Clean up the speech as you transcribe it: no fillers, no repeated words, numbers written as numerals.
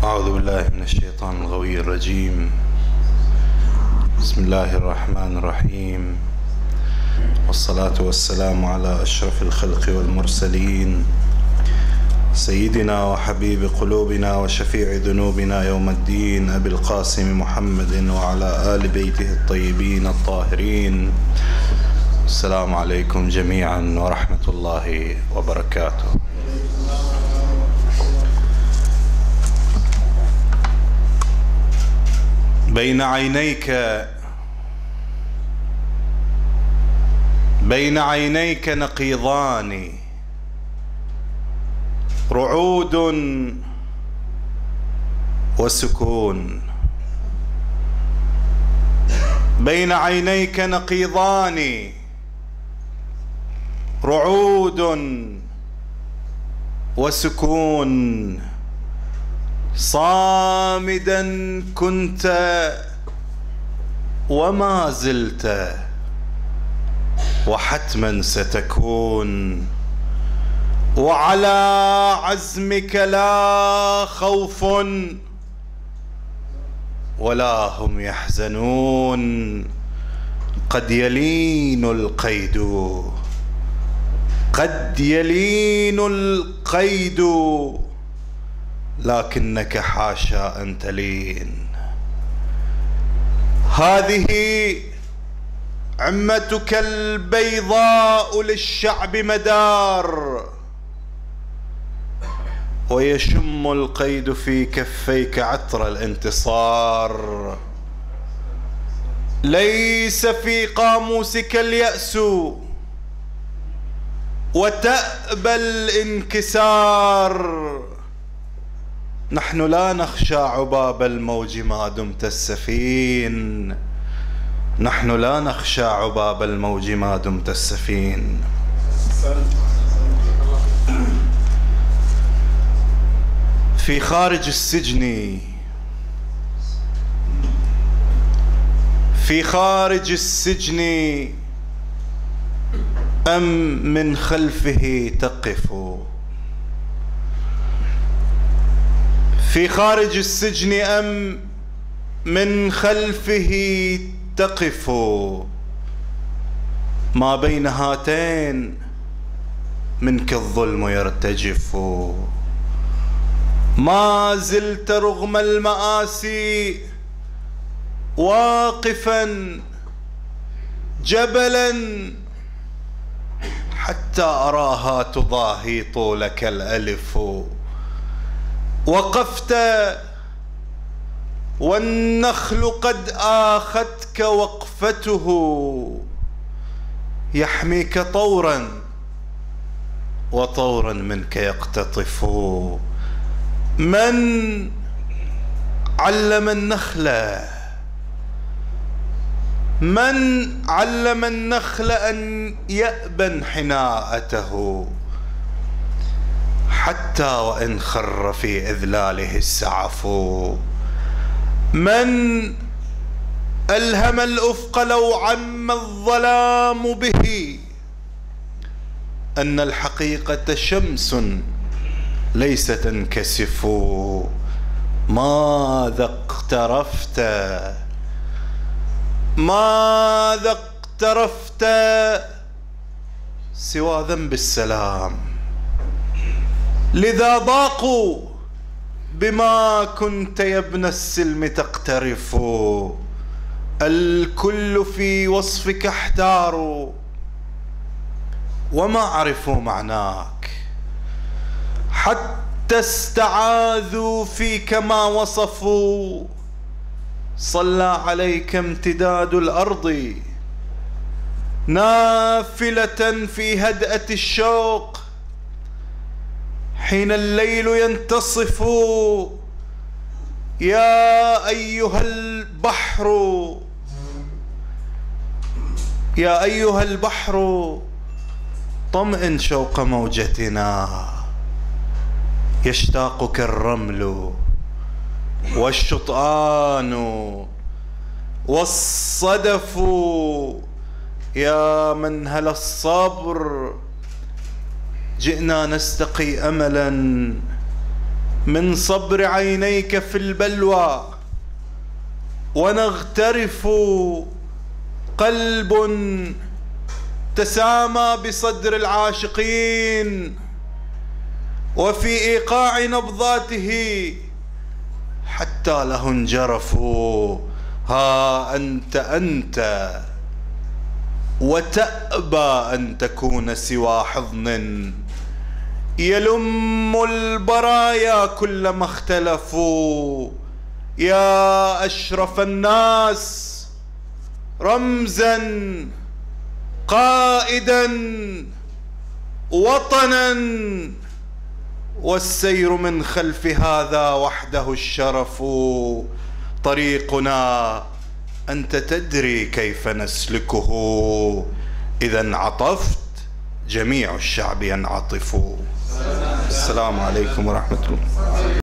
أعوذ بالله من الشيطان الغوي الرجيم. بسم الله الرحمن الرحيم، والصلاة والسلام على أشرف الخلق والمرسلين، سيدنا وحبيب قلوبنا وشفيع ذنوبنا يوم الدين، أبي القاسم محمد وعلى آل بيته الطيبين الطاهرين. السلام عليكم جميعا ورحمة الله وبركاته. بين عينيك نقيضان، رعود وسكون. بين عينيك نقيضان، رعود وسكون. صامدا كنت وما زلت، وحتما ستكون. وعلى عزمك لا خوف ولا هم يحزنون. قد يلين القيد، قد يلين القيد، لكنك حاشا أن تلين. هذه عمتك البيضاء للشعب مدار، ويشم القيد في كفيك عطر الانتصار. ليس في قاموسك اليأس وتأبى الانكسار. نحن لا نخشى عباب الموج ما دمت السفين. نحن لا نخشى عباب الموج ما دمت السفين. في خارج السجن، في خارج السجن أم من خلفه تقف. في خارج السجن أم من خلفه تقف. ما بين هاتين منك الظلم يرتجف. ما زلت رغم المآسي واقفا جبلا، حتى أراها تضاهي طولك الألف. وقفت والنخل قد آختك وقفته، يحميك طورا وطورا منك يقتطف. من علم النخل، من علم النخل أن يأبى انحناءته، حتى وإن خر في إذلاله السعف. من ألهم الأفق لو عم الظلام به، أن الحقيقة شمس ليس تنكسف. ماذا اقترفت، ماذا اقترفت سوى ذنب السلام؟ لذا ضاقوا بما كنت يا ابن السلم تقترف. الكل في وصفك احتاروا وما عرفوا معناك، حتى استعاذوا فيك ما وصفوا. صلى عليك امتداد الأرض نافلة في هدأة الشوق، حين الليل ينتصف. يا أيها البحر، يا أيها البحر، طمئن شوق موجتنا. يشتاقك الرمل والشطآن والصدف. يا منهل الصبر، جئنا نستقي أملا من صبر عينيك في البلوى، ونغترف قلب تسامى بصدر العاشقين، وفي إيقاع نبضاته حتى له انجرفوا. ها أنت وتأبى أن تكون سوى حضن يلم البرايا كلما اختلفوا. يا أشرف الناس رمزا قائدا وطنا، والسير من خلف هذا وحده الشرف. طريقنا أنت تدري كيف نسلكه، إذا انعطفت جميع الشعب ينعطف. السلام عليكم ورحمة الله.